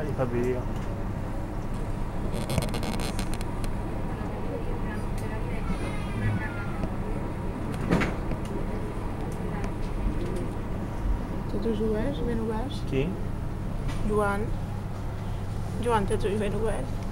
i fa vídeo. Tu t'ho jugues ben obert? Qui? Joan. Joan, te t'ho ben obert?